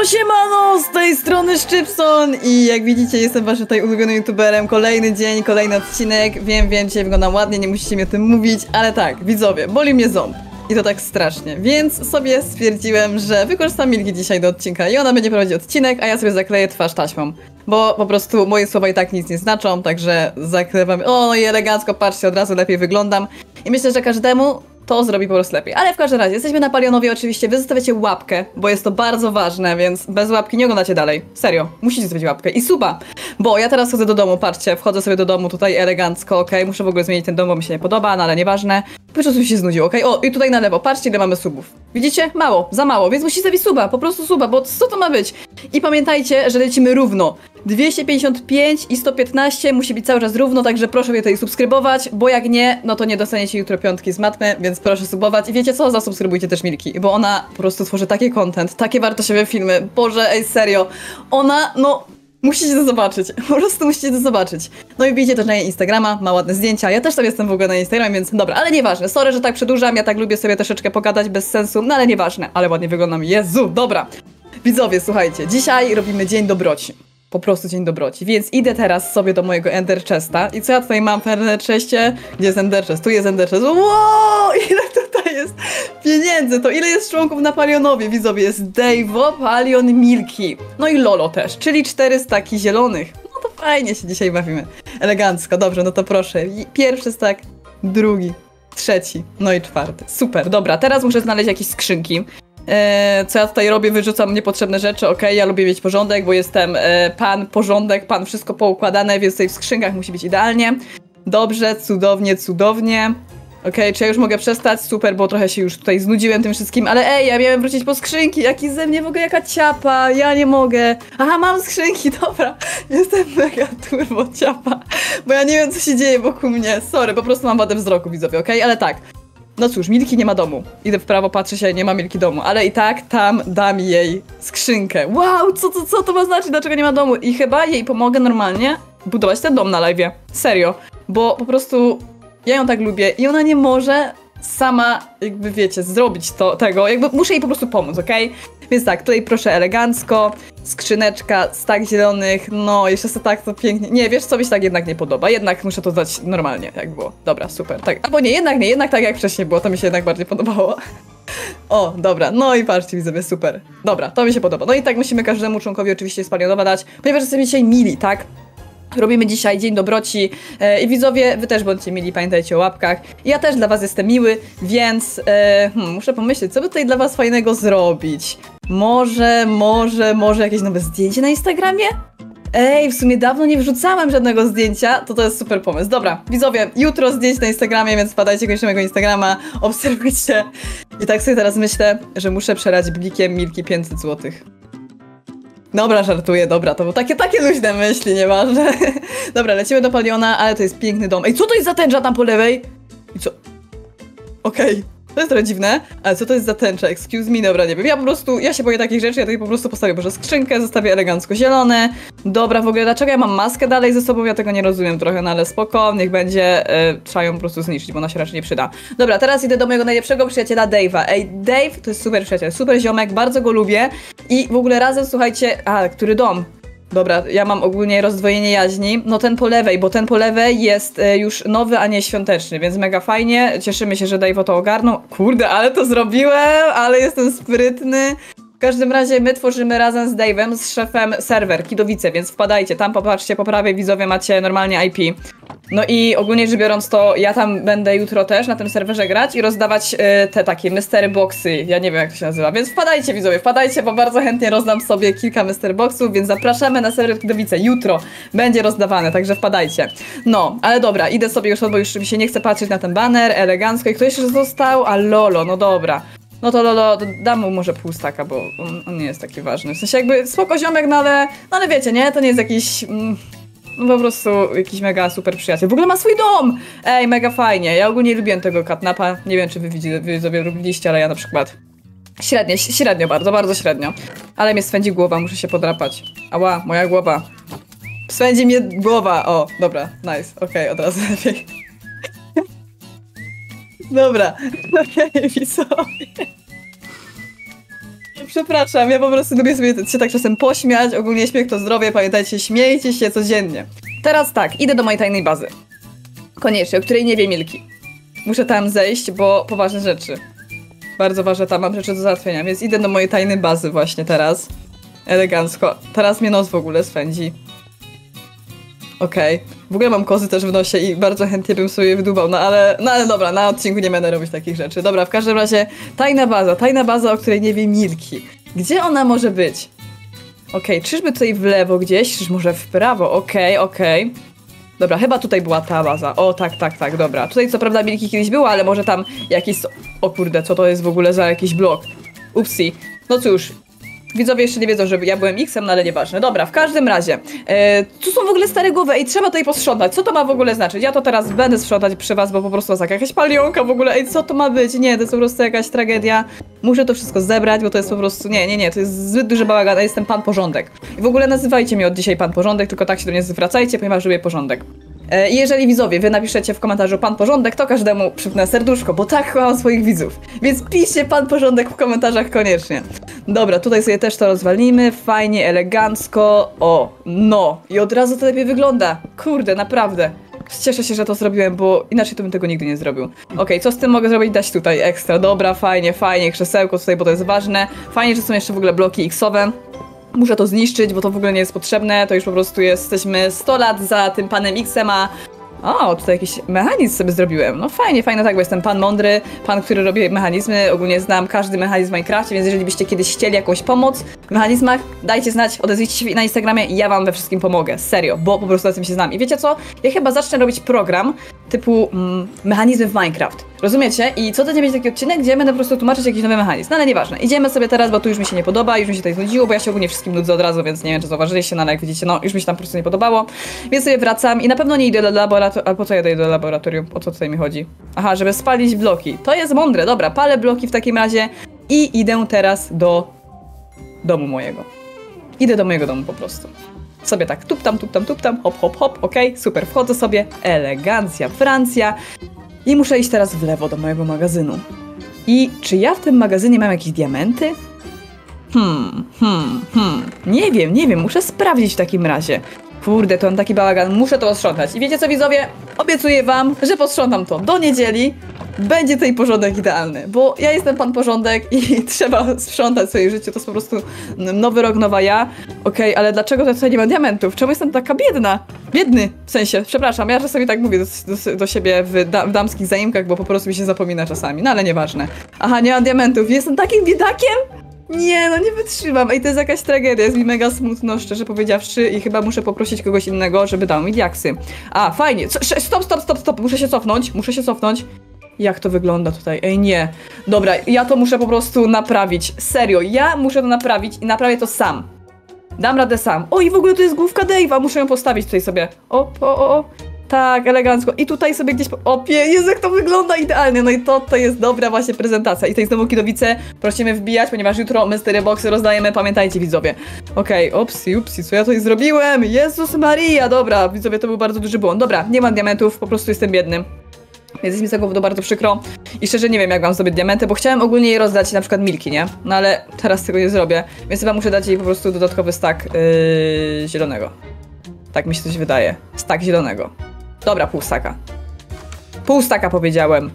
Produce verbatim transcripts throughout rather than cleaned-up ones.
siemano, z tej strony Szczypson i jak widzicie jestem waszym tutaj ulubionym youtuberem. Kolejny dzień, kolejny odcinek. Wiem, wiem, dzisiaj wyglądam ładnie, nie musicie mi o tym mówić, ale tak, widzowie, boli mnie ząb. I to tak strasznie, więc sobie stwierdziłem, że wykorzystam Milki dzisiaj do odcinka i ona będzie prowadzić odcinek, a ja sobie zakleję twarz taśmą. Bo po prostu moje słowa i tak nic nie znaczą, także zaklewam. O, no i elegancko, patrzcie, od razu lepiej wyglądam. I myślę, że każdemu to zrobi po prostu lepiej. Ale w każdym razie, jesteśmy na Palionowie, oczywiście wy zostawiacie łapkę, bo jest to bardzo ważne, więc bez łapki nie oglądacie dalej. Serio, musicie zostawić łapkę. I suba, bo ja teraz chodzę do domu, patrzcie, wchodzę sobie do domu tutaj elegancko, okej, okay? Muszę w ogóle zmienić ten dom, bo mi się nie podoba, no ale nieważne. Po prostu mi się znudził, okej? Okay? O, i tutaj na lewo, patrzcie ile mamy subów. Widzicie? Mało, za mało, więc musicie zostawić suba, po prostu suba, bo co to ma być? I pamiętajcie, że lecimy równo. dwieście pięćdziesiąt pięć i sto piętnaście musi być cały czas równo, także proszę mnie tutaj subskrybować, bo jak nie, no to nie dostaniecie jutro piątki z matmy, więc proszę subować. I wiecie co? Zasubskrybujcie też Milki, bo ona po prostu tworzy taki content, takie wartościowe filmy. Boże, ej, serio. Ona, no... Musicie to zobaczyć, po prostu musicie to zobaczyć. No i widzicie też na jej Instagrama, ma ładne zdjęcia, ja też tam jestem w ogóle na Instagramie, więc dobra, ale nieważne, sorry, że tak przedłużam, ja tak lubię sobie troszeczkę pogadać bez sensu, no ale nieważne, ale ładnie wyglądam, Jezu, dobra. Widzowie, słuchajcie, dzisiaj robimy dzień dobroci, po prostu dzień dobroci, więc idę teraz sobie do mojego Ender Chesta i co ja tutaj mam w Ender Chestie? Gdzie jest Ender Chest? Tu jest Ender Chest, wow, ile tutaj jest pieniędzy, to ile jest członków na Palionowie, widzowie, jest Dave'o, Palion, Milki, no i Lolo też, czyli cztery staki zielonych, no to fajnie się dzisiaj bawimy, elegancko, dobrze, no to proszę, pierwszy stak, drugi, trzeci, no i czwarty, super, dobra, teraz muszę znaleźć jakieś skrzynki. Eee, co ja tutaj robię? Wyrzucam niepotrzebne rzeczy, okej, okay, ja lubię mieć porządek, bo jestem e, pan porządek, pan wszystko poukładane, więc tutaj w skrzynkach musi być idealnie. Dobrze, cudownie, cudownie. Okej, okay, czy ja już mogę przestać? Super, bo trochę się już tutaj znudziłem tym wszystkim, ale ej, ja miałem wrócić po skrzynki, jaki ze mnie w ogóle jaka ciapa, ja nie mogę. Aha, mam skrzynki, dobra, jestem mega turbo ciapa, bo ja nie wiem co się dzieje wokół mnie, sorry, po prostu mam wadę wzroku, widzowie, okej, okay? Ale tak. No cóż, Milki nie ma domu. Idę w prawo, patrzę się, nie ma Milki domu. Ale i tak tam dam jej skrzynkę. Wow, co, co, co to ma znaczyć? Dlaczego nie ma domu? I chyba jej pomogę normalnie budować ten dom na live'ie. Serio. Bo po prostu ja ją tak lubię i ona nie może sama, jakby wiecie, zrobić to, tego. Jakby muszę jej po prostu pomóc, okej? Okay? Więc tak, tutaj proszę elegancko. Skrzyneczka, stak zielonych, no jeszcze to tak to pięknie. Nie, wiesz co mi się tak jednak nie podoba, jednak muszę to dać normalnie, jak było. Dobra, super, tak, albo nie, jednak nie, jednak tak jak wcześniej było, to mi się jednak bardziej podobało. O, dobra, no i patrzcie, widzowie, super. Dobra, to mi się podoba. No i tak musimy każdemu członkowi oczywiście z Palionowa dać, ponieważ jesteśmy dzisiaj mili, tak? Robimy dzisiaj dzień dobroci e, i widzowie, wy też bądźcie mili, pamiętajcie o łapkach. Ja też dla was jestem miły, więc e, hmm, muszę pomyśleć, co by tutaj dla was fajnego zrobić. Może, może, może jakieś nowe zdjęcie na Instagramie? Ej, w sumie dawno nie wrzucałem żadnego zdjęcia, to to jest super pomysł. Dobra, widzowie, jutro zdjęć na Instagramie, więc wpadajcie koniecznie mojego Instagrama, obserwujcie. I tak sobie teraz myślę, że muszę przelać blikiem Milki pięćset złotych. Dobra, żartuję, dobra, to było takie, takie luźne myśli, nieważne. Dobra, lecimy do Paliona, ale to jest piękny dom. Ej, co to jest za tęcza tam po lewej? I co? Okej. Okay. To jest trochę dziwne, ale co to jest za tęcza? Excuse me, dobra, nie wiem. Ja po prostu, ja się boję takich rzeczy, ja tutaj po prostu postawię może skrzynkę, zostawię elegancko zielone. Dobra, w ogóle dlaczego ja mam maskę dalej ze sobą? Ja tego nie rozumiem trochę, no ale spoko, niech będzie. Yy, trzeba ją po prostu zniszczyć, bo ona się raczej nie przyda. Dobra, teraz idę do mojego najlepszego przyjaciela Dave'a. Ej, Dave to jest super przyjaciel, super ziomek, bardzo go lubię. I w ogóle razem, słuchajcie, a, który dom? Dobra, ja mam ogólnie rozdwojenie jaźni. No ten po lewej, bo ten po lewej jest e, już nowy, a nie świąteczny, więc mega fajnie. Cieszymy się, że Dave to ogarnął. Kurde, ale to zrobiłem, ale jestem sprytny. W każdym razie my tworzymy razem z Dave'em, z szefem serwer Kidowice, więc wpadajcie, tam popatrzcie, po prawej widzowie macie normalnie I P. No i ogólnie rzecz biorąc to ja tam będę jutro też na tym serwerze grać i rozdawać y, te takie mystery boxy, ja nie wiem jak to się nazywa, więc wpadajcie widzowie, wpadajcie, bo bardzo chętnie rozdam sobie kilka mystery boxów, więc zapraszamy na serwer Kidowice, jutro będzie rozdawane, także wpadajcie. No, ale dobra, idę sobie już, bo już mi się nie chce patrzeć na ten baner, elegancko i kto jeszcze został? A Lolo, no dobra. No to Lolo, dam mu może pół staka, bo on, on nie jest taki ważny. W sensie jakby spoko ziomek, no ale, no ale wiecie, nie? To nie jest jakiś... Mm, no po prostu jakiś mega super przyjaciel. W ogóle ma swój dom! Ej, mega fajnie. Ja ogólnie lubiłem tego catnapa. Nie wiem, czy wy, widzi, wy sobie lubiliście, ale ja na przykład... Średnio, średnio bardzo, bardzo średnio. Ale mnie swędzi głowa, muszę się podrapać. Ała, moja głowa. Swędzi mnie głowa. O, dobra, nice. Okej, okay, od razu lepiej. Dobra, okej, okay, widzowie. Przepraszam, ja po prostu lubię sobie się tak czasem pośmiać. Ogólnie śmiech to zdrowie, pamiętajcie, śmiejcie się codziennie. Teraz tak, idę do mojej tajnej bazy. Koniecznie, o której nie wie Milki. Muszę tam zejść, bo poważne rzeczy. Bardzo ważne, tam mam rzeczy do załatwienia, więc idę do mojej tajnej bazy właśnie teraz. Elegancko. Teraz mnie nos w ogóle swędzi. Okej. Okay. W ogóle mam kozy też w nosie i bardzo chętnie bym sobie je wydubał, no ale, no ale dobra, na odcinku nie będę robić takich rzeczy. Dobra, w każdym razie tajna baza, tajna baza, o której nie wie Milki. Gdzie ona może być? Okej, okay, czyżby tutaj w lewo gdzieś, czyż może w prawo? Okej, okay, okej. Okay. Dobra, chyba tutaj była ta baza. O, tak, tak, tak, dobra. Tutaj co prawda Milki kiedyś była, ale może tam jakiś... O kurde, co to jest w ogóle za jakiś blok? Upsi. No cóż. Widzowie jeszcze nie wiedzą, że ja byłem X-em, no ale nieważne. Dobra, w każdym razie. E, tu są w ogóle stare głowy. Ej, trzeba tutaj posprzątać. Co to ma w ogóle znaczyć? Ja to teraz będę sprzątać przy was, bo po prostu jest jakaś palionka w ogóle. Ej, co to ma być? Nie, to jest po prostu jakaś tragedia. Muszę to wszystko zebrać, bo to jest po prostu... Nie, nie, nie, to jest zbyt duży bałagan. Ja jestem pan porządek. I w ogóle nazywajcie mnie od dzisiaj pan porządek, tylko tak się do mnie zwracajcie, ponieważ lubię porządek. I jeżeli widzowie, wy napiszecie w komentarzu pan porządek, to każdemu przypnę serduszko, bo tak kocham swoich widzów. Więc piszcie pan porządek w komentarzach koniecznie. Dobra, tutaj sobie też to rozwalimy, fajnie, elegancko. O, no. I od razu to lepiej wygląda. Kurde, naprawdę. Cieszę się, że to zrobiłem, bo inaczej to bym tego nigdy nie zrobił. Okej, okay, co z tym mogę zrobić? Dać tutaj ekstra. Dobra, fajnie, fajnie, krzesełko tutaj, bo to jest ważne. Fajnie, że są jeszcze w ogóle bloki X-owe. Muszę to zniszczyć, bo to w ogóle nie jest potrzebne, to już po prostu jesteśmy sto lat za tym panem X-em, a... O, tutaj jakiś mechanizm sobie zrobiłem. No fajnie, fajnie tak, bo jestem pan mądry, pan, który robi mechanizmy, ogólnie znam każdy mechanizm w Minecrafcie, więc jeżeli byście kiedyś chcieli jakąś pomoc w mechanizmach, dajcie znać, odezwijcie się na Instagramie i ja wam we wszystkim pomogę, serio, bo po prostu na tym się znam. I wiecie co? Ja chyba zacznę robić program typu mm, mechanizmy w Minecraft. Rozumiecie? I co to nie będzie taki odcinek, gdzie będę po prostu tłumaczyć jakiś nowy mechanizm. No ale nieważne. Idziemy sobie teraz, bo tu już mi się nie podoba, już mi się tutaj znudziło, bo ja się ogólnie wszystkim nudzę od razu, więc nie wiem, czy zauważyliście, no ale jak widzicie, no już mi się tam po prostu nie podobało. Więc sobie wracam i na pewno nie idę do laboratorium. A po co ja idę do laboratorium? O co tutaj mi chodzi? Aha, żeby spalić bloki. To jest mądre, dobra, palę bloki w takim razie i idę teraz do domu mojego. Idę do mojego domu po prostu. Sobie tak tuptam, tuptam, tuptam, hop, hop, hop, okej, okay, super, wchodzę sobie, elegancja, Francja. I muszę iść teraz w lewo do mojego magazynu. I czy ja w tym magazynie mam jakieś diamenty? Hmm, hmm, hmm. Nie wiem, nie wiem, muszę sprawdzić w takim razie. Kurde, to mam taki bałagan, muszę to posprzątać. I wiecie co, widzowie? Obiecuję wam, że posprzątam to do niedzieli. Będzie tutaj porządek idealny, bo ja jestem pan porządek i trzeba sprzątać swoje życie, to jest po prostu nowy rok, nowa ja. Okej, okay, ale dlaczego tutaj nie ma diamentów? Czemu jestem taka biedna? Biedny, w sensie, przepraszam, ja czasami tak mówię do, do, do siebie w, da, w damskich zaimkach, bo po prostu mi się zapomina czasami, no ale nieważne. Aha, nie mam diamentów, jestem takim biedakiem? Nie, no nie wytrzymam. Ej, to jest jakaś tragedia, jest mi mega smutno, szczerze powiedziawszy i chyba muszę poprosić kogoś innego, żeby dał mi diaksy. A, fajnie, Co, stop, stop, stop, stop, muszę się cofnąć, muszę się cofnąć. Jak to wygląda tutaj? Ej, nie. Dobra, ja to muszę po prostu naprawić. Serio, ja muszę to naprawić i naprawię to sam. Dam radę sam. O, i w ogóle tu jest główka Dave'a, muszę ją postawić tutaj sobie. O, o, o, o. Tak, elegancko. I tutaj sobie gdzieś... Po... O, pie... Jezu, jak to wygląda idealnie. No i to, to jest dobra właśnie prezentacja. I tutaj znowu kidowice prosimy wbijać, ponieważ jutro mystery boxy rozdajemy, pamiętajcie widzowie. Okej, okay, opsi, upsi, co ja tutaj zrobiłem? Jezus Maria, dobra, widzowie, to był bardzo duży błąd. Dobra, nie mam diamentów, po prostu jestem biedny. Więc jest mi z tego powodu bardzo przykro. I szczerze nie wiem, jak wam zdobyć diamenty, bo chciałem ogólnie je rozdać na przykład Milki, nie? No ale teraz tego nie zrobię. Więc chyba muszę dać jej po prostu dodatkowy stack yy, zielonego. Tak mi się coś wydaje. Stack zielonego. Dobra, pół staka. Pół staka powiedziałem.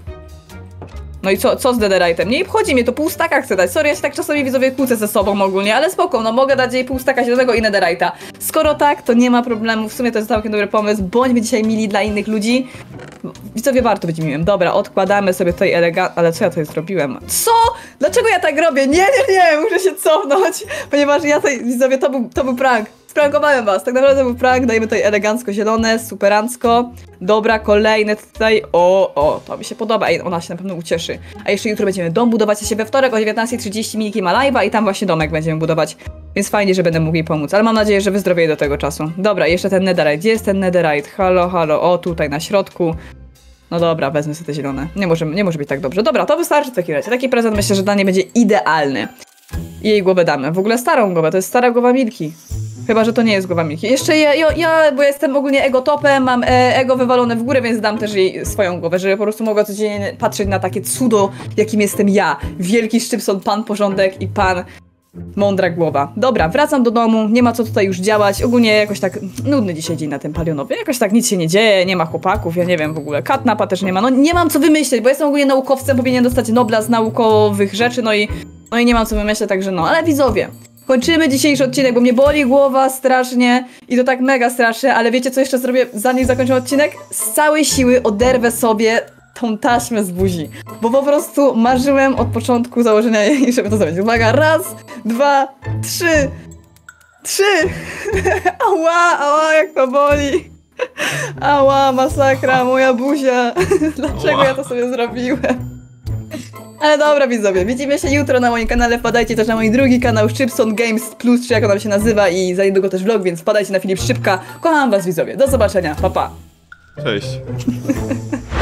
No i co, co z netherite'em? Nie obchodzi mnie, to pół staka chcę dać. Sorry, ja się tak czasami widzowie kłócę ze sobą ogólnie, ale spoko, no mogę dać jej pół staka zielonego i netherite'a. Skoro tak, to nie ma problemu, w sumie to jest całkiem dobry pomysł. Bądźmy dzisiaj mili dla innych ludzi. Widzowie, warto być miłym. Dobra, odkładamy sobie tutaj elegant... Ale co ja tutaj zrobiłem? Co? Dlaczego ja tak robię? Nie, nie, nie, muszę się cofnąć, ponieważ ja tutaj, widzowie, to był, to był prank. Sprankowałem was, tak naprawdę był prank, dajemy tutaj elegancko zielone, superancko. Dobra, kolejne tutaj, o, o, to mi się podoba, ej, ona się na pewno ucieszy. A jeszcze jutro będziemy dom budować, a się we wtorek o dziewiętnastej trzydzieści Milki ma live'a i tam właśnie domek będziemy budować. Więc fajnie, że będę mógł jej pomóc, ale mam nadzieję, że wyzdrowieje do tego czasu. Dobra, jeszcze ten netherite, gdzie jest ten netherite? Halo, halo, o, tutaj na środku. No dobra, wezmę sobie te zielone, nie może, nie może być tak dobrze. Dobra, to wystarczy w takim razie, taki prezent myślę, że dla niej będzie idealny. I jej głowę damy, w ogóle starą głowę, to jest stara głowa Milki. Chyba, że to nie jest głowa Milki. Jeszcze ja, ja, ja bo ja jestem ogólnie ego-topem, mam e, ego wywalone w górę, więc dam też jej swoją głowę, żeby po prostu mogła codziennie patrzeć na takie cudo, jakim jestem ja. Wielki Szczypson, pan porządek i pan Mądra głowa. Dobra, wracam do domu, nie ma co tutaj już działać. Ogólnie jakoś tak nudny dzisiaj dzień na tym palionowie. Jakoś tak nic się nie dzieje, nie ma chłopaków, ja nie wiem w ogóle. Katnapa też nie ma. No nie mam co wymyśleć, bo jestem ogólnie naukowcem, powinien dostać Nobla z naukowych rzeczy, no i, no i nie mam co wymyśleć, także no. Ale widzowie, kończymy dzisiejszy odcinek, bo mnie boli głowa strasznie i to tak mega strasznie, ale wiecie co jeszcze zrobię zanim zakończę odcinek? Z całej siły oderwę sobie tą taśmę z buzi, bo po prostu marzyłem od początku założenia jej, żeby to zrobić. Uwaga, raz, dwa, trzy, trzy! Ała, ała, jak to boli! Ała, masakra, moja buzia! Dlaczego ja to sobie zrobiłem? Ale dobra widzowie, widzimy się jutro na moim kanale, wpadajcie też na mój drugi kanał Szczypson Games Plus, czy jak on się nazywa i za niedługo też vlog, więc wpadajcie na Filip Szczypka. Kocham was widzowie, do zobaczenia, pa pa! Cześć.